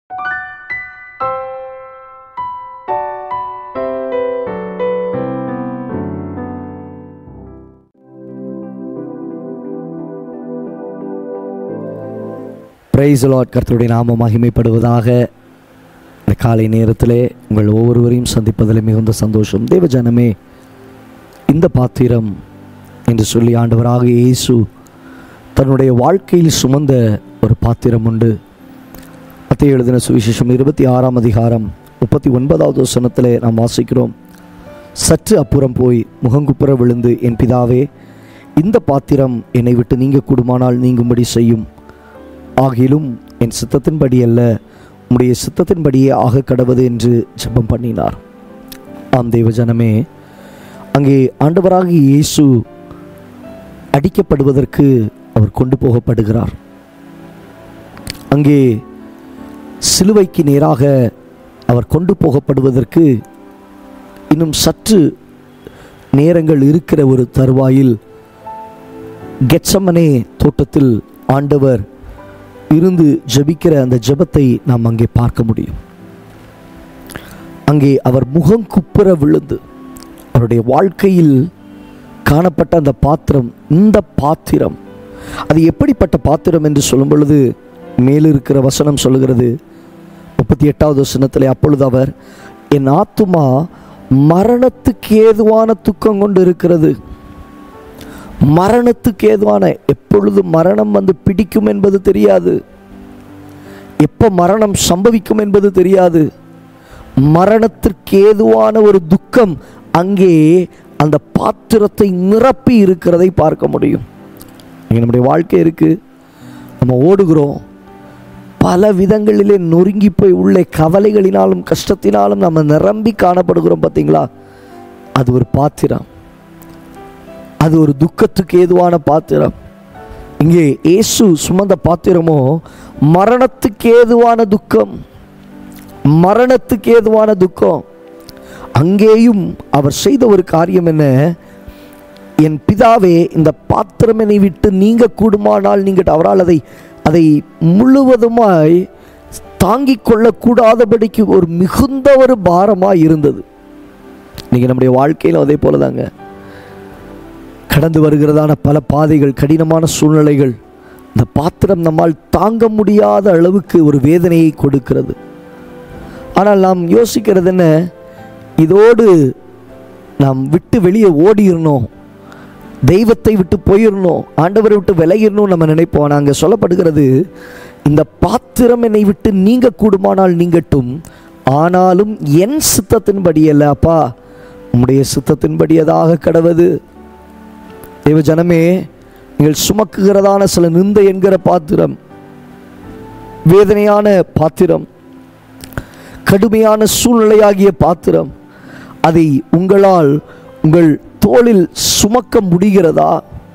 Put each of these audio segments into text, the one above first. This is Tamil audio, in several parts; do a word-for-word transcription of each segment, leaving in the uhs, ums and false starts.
Praise the Lord. கர்த்தருடைய நாமம் மகிமைப்படுவதாக. இந்த காலை நேரத்திலே உங்கள் ஒவ்வொருவரையும் சந்திப்பதில் மிகுந்த சந்தோஷம். தேவ ஜனமே, இந்த பாத்திரம் என்று சொல்லி ஆண்டவராக இயேசு தன்னுடைய வாழ்க்கையில் சுமந்த ஒரு பாத்திரம் உண்டு. மத்தேயு எழுதின சுவிசேஷம் இருபத்தி ஆறாம் அதிகாரம் முப்பத்தி ஒன்பதாவது வசனத்திலே நாம் வாசிக்கிறோம். சற்று அப்புறம் போய் முகங்குப்புற விழுந்து, என் பிதாவே, இந்த பாத்திரம் என்னை விட்டு நீங்க கூடுமானால் நீங்கும்படி செய்யும். ஆகிலும் என் சித்தத்தின்படி அல்ல, உம்முடைய சித்தத்தின்படியே ஆக கடவது என்று ஜெபம் பண்ணினார். ஆம் தேவ ஜனமே, அங்கே ஆண்டவராகிய இயேசு அடிக்கப்படுவதற்கு அவர் கொண்டு போகப்படுகிறார். அங்கே சிலுவைக்கு நேராக அவர் கொண்டு போகப்படுவதற்கு இன்னும் சற்று நேரங்கள் இருக்கிற ஒரு தருவாயில் கெத்சமனே தோட்டத்தில் ஆண்டவர் இருந்து ஜெபிக்கிற அந்த ஜெபத்தை நாம் அங்கே பார்க்க முடியும். அங்கே அவர் முகம் குப்புற விழுந்து அவருடைய வாழ்க்கையில் காணப்பட்ட அந்த பாத்திரம், இந்த பாத்திரம் அது எப்படிப்பட்ட பாத்திரம் என்று சொல்லும் பொழுது மேலிருக்கிற வசனம் சொல்லுகிறது, முப்பத்தி எட்டாவது வசனத்திலே, அப்பொழுது அவர், என் ஆத்துமா மரணத்துக்கு ஏதுவான துக்கம் கொண்டு இருக்கிறது. மரணத்துக்கு ஏதுவான, எப்பொழுது மரணம் வந்து பிடிக்கும் என்பது தெரியாது, எப்போ மரணம் சம்பவிக்கும் என்பது தெரியாது. மரணத்திற்கு ஏதுவான ஒரு துக்கம் அங்கே அந்த பாத்திரத்தை நிரப்பி இருக்கிறதை பார்க்க முடியும். நம்முடைய வாழ்க்கை இருக்கு, நம்ம ஓடுகிறோம், பல விதங்களிலே நொறுங்கி போய் உள்ளே கவலைகளினாலும் கஷ்டத்தினாலும் நம்ம நிரம்பி காணப்படுகிறோம். பார்த்தீங்களா, அது ஒரு பாத்திரம், அது ஒரு துக்கத்துக்கு ஏதுவான பாத்திரம். இங்கே இயேசு சுமந்த பாத்திரமோ மரணத்துக்கு ஏதுவான துக்கம், மரணத்துக்கு ஏதுவான துக்கம். அங்கேயும் அவர் செய்த ஒரு காரியம் என்ன, என் பிதாவே, இந்த பாத்திரம் என்னை விட்டு நீங்க கூடுமானால் நீங்கள், அவரால் அதை அதை முழுவதுமாய் தாங்கிக் கொள்ளக்கூடாதபடிக்கு ஒரு மிகுந்த ஒரு பாரமாய் இருந்தது. நீங்கள் நம்முடைய வாழ்க்கையில் அதே போல தாங்க, கடந்து வருகிறதான பல பாதைகள், கடினமான சூழ்நிலைகள், இந்த பாத்திரம் நம்மால் தாங்க முடியாத அளவுக்கு ஒரு வேதனையை கொடுக்கிறது. ஆனால் நாம் யோசிக்கிறது என்ன, இதோடு நாம் விட்டு வெளியே ஓடிடணும், தெய்வத்தை விட்டு போயிடணும், ஆண்டவரை விட்டு விலகிடணும் நம்ம நினைப்போம். நாங்கள் சொல்லப்படுகிறது, இந்த பாத்திரம் என்னை விட்டு நீங்க கூடுமானால் நீங்கட்டும், ஆனாலும் என் சித்தத்தின்படி அல்ல அப்பா, உம்முடைய சித்தத்தின்படியதாக கடவது. தேவ ஜனமே, நீங்கள் சுமக்குகிறதான சில நிந்தை என்கிற பாத்திரம், வேதனையான பாத்திரம், கடுமையான சூழ்நிலையாகிய பாத்திரம், அதை உங்களால் உங்கள் தோளில் சுமக்க முடிகிறதா?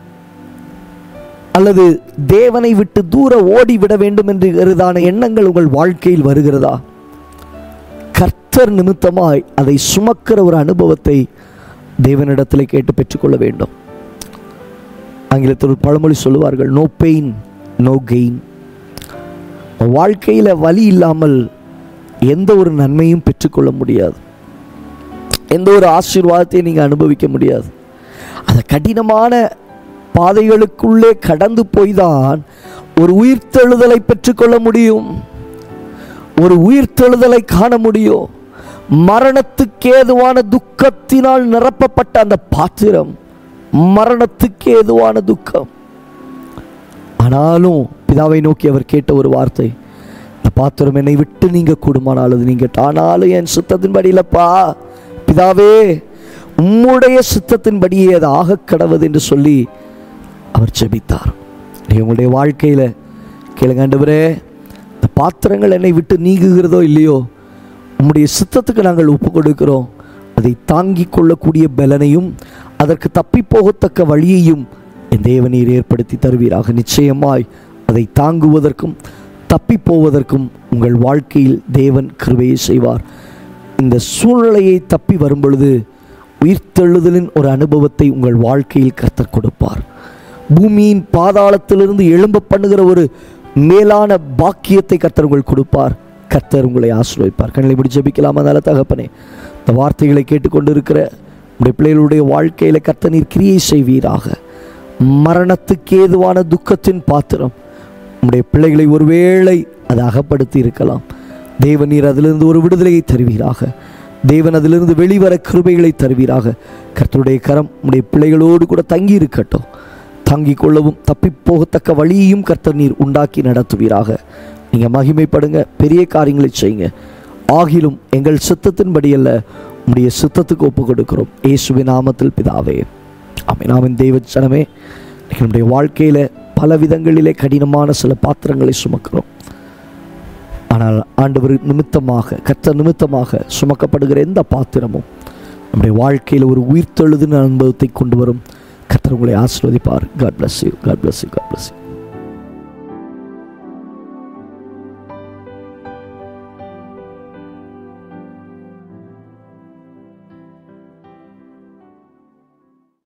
அல்லது தேவனை விட்டு தூர ஓடிவிட வேண்டும் என்கிறதான எண்ணங்கள் உங்கள் வாழ்க்கையில் வருகிறதா? கர்த்தர் நிமித்தமாய் அதை சுமக்கிற ஒரு அனுபவத்தை தேவனிடத்தில் கேட்டு பெற்றுக்கொள்ள வேண்டும். ஆங்கிலத்தில் ஒரு பழமொழி சொல்லுவார்கள், நோ பெயின் நோ கெயின். வாழ்க்கையில் வலி இல்லாமல் எந்த ஒரு நன்மையும் பெற்றுக்கொள்ள முடியாது, எந்த ஒரு ஆசீர்வாதத்தையும் நீங்கள் அனுபவிக்க முடியாது. அந்த கடினமான பாதைகளுக்குள்ளே கடந்து போய்தான் ஒரு உயிர்த்தெழுதலை பெற்றுக்கொள்ள முடியும், ஒரு உயிர்த்தெழுதலை காண முடியும். மரணத்துக்கு ஏதுவான துக்கத்தினால் நிரப்பப்பட்ட அந்த பாத்திரம் மரணத்துக்கு ஏதுவான துக்கம். ஆனாலும் பிதாவை நோக்கி அவர் கேட்ட ஒரு வார்த்தை, இந்த பாத்திரம் என்னை விட்டு நீங்க கூடுமானால் அது நீங்க, ஆனாலும் என் சித்தத்தின்படி இல்லப்பா பிதாவே, உம்முடைய சித்தத்தின்படியே அது ஆக கடவது என்று சொல்லி அவர் ஜெபித்தார். உங்களுடைய வாழ்க்கையில கேளுங்க, ஆண்டவரே, இந்த பாத்திரங்கள் என்னை விட்டு நீங்குகிறதோ இல்லையோ, உம்முடைய சித்தத்துக்கு நாங்கள் ஒப்பு கொடுக்கிறோம். அதை தாங்கிக் கொள்ளக்கூடிய பலனையும் அதற்கு தப்பி போகத்தக்க வழியையும் என் தேவனீர் ஏற்படுத்தி தருவீராக. நிச்சயமாய் அதை தாங்குவதற்கும் தப்பி போவதற்கும் உங்கள் வாழ்க்கையில் தேவன் கிருபையை செய்வார். இந்த சூழ்நிலையை தப்பி வரும் பொழுது உயிர்த்தெழுதலின் ஒரு அனுபவத்தை உங்கள் வாழ்க்கையில் கர்த்தர் கொடுப்பார். பூமியின் பாதாளத்திலிருந்து எழும்ப பண்ணுகிற ஒரு மேலான பாக்கியத்தை கர்த்தர் உங்கள் கொடுப்பார். கர்த்தர் உங்களை ஆசீர்வதிப்பார். கண்களை மூடி ஜெபிக்கலாமா? நல்ல தகப்பனே, இந்த வார்த்தைகளை கேட்டுக்கொண்டு இருக்கிற உடைய பிள்ளைகளுடைய வாழ்க்கையில் கர்த்தர் நீர் கிரியை செய்வீராக. மரணத்துக்கு ஏதுவான துக்கத்தின் பாத்திரம் உடைய பிள்ளைகளை ஒருவேளை அதை அகப்படுத்தி இருக்கலாம். தேவன் நீர் அதிலிருந்து ஒரு விடுதலையை தருவீராக. தேவன் அதிலிருந்து வெளிவர கிருபைகளை தருவீராக. கர்த்தருடைய கரம் உடைய பிள்ளைகளோடு கூட தங்கி இருக்கட்டும். தங்கிக் கொள்ளவும் தப்பி போகத்தக்க வழியையும் கர்த்தர் நீர் உண்டாக்கி நடத்துவீராக. நீங்கள் மகிமைப்படுங்க, பெரிய காரியங்களை செய்யுங்க. ஆகிலும் எங்கள் சித்தத்தின்படி அல்ல, உடைய சித்தத்துக்கு ஒப்பு கொடுக்கிறோம். இயேசுவின் நாமத்தில் பிதாவே, ஆமென். ஆமென். தெய்வ ஜனமே, நம்முடைய வாழ்க்கையில் பல விதங்களிலே கடினமான சில பாத்திரங்களை சுமக்கிறோம். ஆனால் ஆண்டவர் நிமித்தமாக, கர்த்தர் நிமித்தமாக சுமக்கப்படுகிற எந்த பாத்திரமும் நம்முடைய வாழ்க்கையில் ஒரு உயிர்த்தெழுதின அனுபவத்தை கொண்டு வரும். கர்த்தர் உங்களை ஆசீர்வதிப்பார். God bless you. God bless you. God bless you.